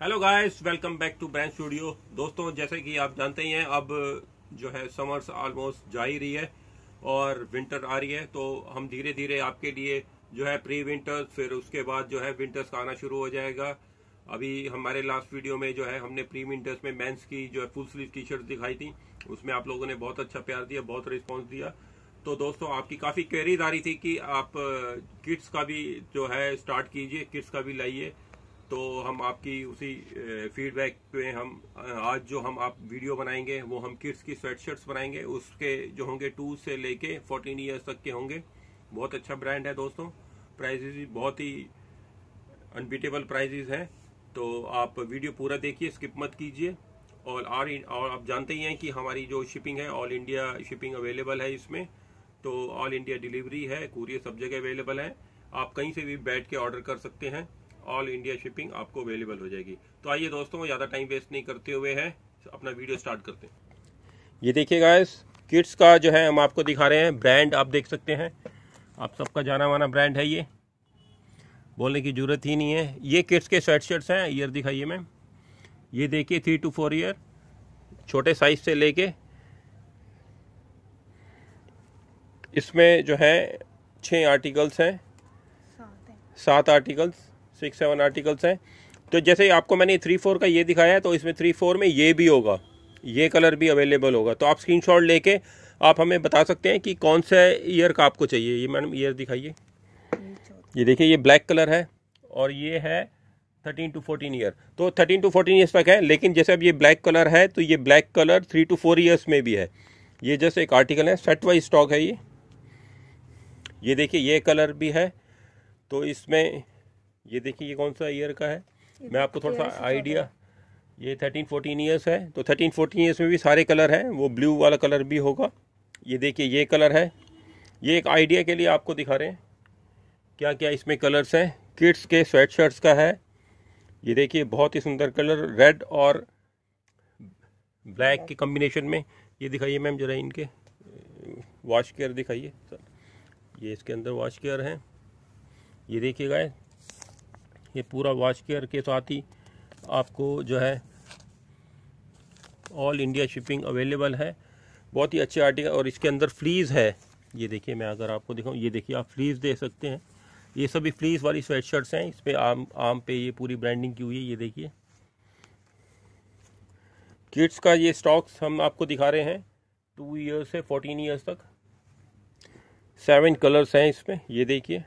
Hello guys, welcome back to brand studio. दोस्तों, जैसे कि आप जानते ही हैं, अब जो है समर्स ऑलमोस्ट जा ही रही है और विंटर आ रही है। तो हम धीरे धीरे आपके लिए जो है प्री विंटर्स, फिर उसके बाद जो है विंटर्स का आना शुरू हो जाएगा। अभी हमारे लास्ट वीडियो में जो है हमने प्री विंटर्स में मेंस की जो है फुल स्लीव टी शर्ट दिखाई थी, उसमें आप लोगों ने बहुत अच्छा प्यार दिया, बहुत रिस्पॉन्स दिया। तो दोस्तों, आपकी काफी क्वेरीज आ रही थी कि आप किड्स का भी जो है स्टार्ट कीजिए, किड्स का भी लाइए। तो हम आपकी उसी फीडबैक पे हम आज जो हम आप वीडियो बनाएंगे वो हम किड्स की स्वेटशर्ट्स बनाएंगे। उसके जो होंगे 2 से लेके 14 ईयर्स तक के होंगे। बहुत अच्छा ब्रांड है दोस्तों, प्राइजेस भी बहुत ही अनबीटेबल प्राइजेस हैं। तो आप वीडियो पूरा देखिए, स्किप मत कीजिए। और आप जानते ही हैं कि हमारी जो शिपिंग है, ऑल इंडिया शिपिंग अवेलेबल है इसमें। तो ऑल इंडिया डिलीवरी है, कुरियर सब जगह अवेलेबल है। आप कहीं से भी बैठ के ऑर्डर कर सकते हैं, ऑल इंडिया शिपिंग आपको अवेलेबल हो जाएगी। तो आइए दोस्तों, ज़्यादा टाइम वेस्ट नहीं करते हुए हैं, अपना वीडियो स्टार्ट करते हैं। ये देखिए गाइस, किड्स का जो है हम आपको दिखा रहे हैं ब्रांड। आप देख सकते हैं, आप सबका जाना माना ब्रांड है, ये बोलने की जरूरत ही नहीं है। ये किड्स के स्वेट शर्ट्स हैं। ईयर दिखाइए मैम, ये देखिए 3 to 4 ईयर, छोटे साइज से लेके इसमें जो है 6 आर्टिकल्स हैं, 7 आर्टिकल्स, 6-7 आर्टिकल्स हैं। तो जैसे आपको मैंने 3-4 का ये दिखाया है, तो इसमें 3-4 में ये भी होगा, ये कलर भी अवेलेबल होगा। तो आप स्क्रीनशॉट लेके आप हमें बता सकते हैं कि कौन सा ईयर का आपको चाहिए। ये मैडम ईयर दिखाइए, ये देखिए, ये ब्लैक कलर है और ये है 13 to 14 ईयर। तो 13 to 14 ईयर्स तक है, लेकिन जैसे अब ये ब्लैक कलर है तो ये ब्लैक कलर 3 to 4 ईयर्स में भी है। ये जैसे एक आर्टिकल है, सेट वाइज स्टॉक है ये देखिए, ये कलर भी है। तो इसमें ये देखिए, ये कौन सा ईयर का है, मैं आपको थोड़ा सा आइडिया। ये 13-14 ईयर्स है। तो 13-14 ईयर्स में भी सारे कलर हैं, वो ब्लू वाला कलर भी होगा। ये देखिए, ये कलर है। ये एक आइडिया के लिए आपको दिखा रहे हैं क्या क्या इसमें कलर्स हैं। किड्स के स्वेट शर्ट्स का है, ये देखिए, बहुत ही सुंदर कलर, रेड और ब्लैक के कॉम्बिनेशन में। ये दिखाइए मैम जरा, इनके वॉश केयर दिखाइए सर। ये इसके अंदर वॉश केयर है, ये देखिएगा, ये पूरा वॉश केयर के साथ ही आपको जो है ऑल इंडिया शिपिंग अवेलेबल है। बहुत ही अच्छे आर्टिकल, और इसके अंदर फ्लीज है। ये देखिए, मैं अगर आपको दिखाऊं, ये देखिए, आप फ्लीज दे सकते हैं। ये सभी फ्लीज वाली स्वेट शर्ट्स हैं, इस पे आम पे ये पूरी ब्रांडिंग की हुई है। ये देखिए, किड्स का ये स्टॉक्स हम आपको दिखा रहे हैं 2 ईयर्स से 14 ईयर्स तक। 7 कलर्स हैं इसमें, ये देखिए।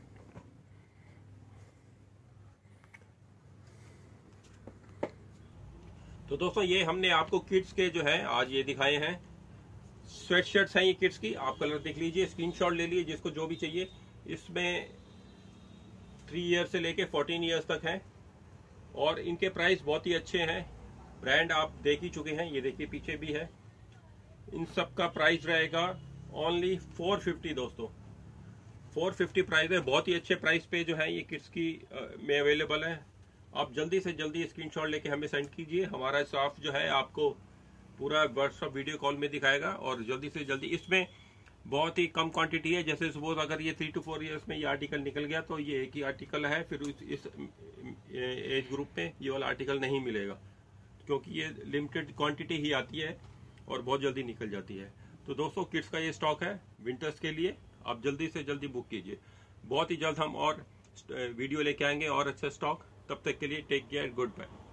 तो दोस्तों, ये हमने आपको किड्स के जो है आज ये दिखाए हैं स्वेट शर्ट्स हैं, ये किड्स की। आप कलर देख लीजिए, स्क्रीनशॉट ले लीजिए जिसको जो भी चाहिए। इसमें 3 ईयर से लेके 14 ईयर्स तक हैं और इनके प्राइस बहुत ही अच्छे हैं। ब्रांड आप देख ही चुके हैं, ये देखिए पीछे भी है। इन सब का प्राइस रहेगा ओनली 450 दोस्तों, 450 प्राइस है। बहुत ही अच्छे प्राइस पे जो है ये किड्स की में अवेलेबल है। आप जल्दी से जल्दी स्क्रीनशॉट लेके हमें सेंड कीजिए। हमारा स्टाफ जो है आपको पूरा व्हाट्सएप वीडियो कॉल में दिखाएगा, और जल्दी से जल्दी। इसमें बहुत ही कम क्वांटिटी है। जैसे सपोज अगर ये 3 to 4 ईयर्स में ये आर्टिकल निकल गया तो ये एक ही आर्टिकल है, फिर इस एज ग्रुप में ये वाला आर्टिकल नहीं मिलेगा, क्योंकि ये लिमिटेड क्वांटिटी ही आती है और बहुत जल्दी निकल जाती है। तो दोस्तों, किड्स का ये स्टॉक है विंटर्स के लिए, आप जल्दी से जल्दी बुक कीजिए। बहुत ही जल्द हम और वीडियो लेके आएंगे और अच्छा स्टॉक। तब तक के लिए टेक केयर, गुड बाय।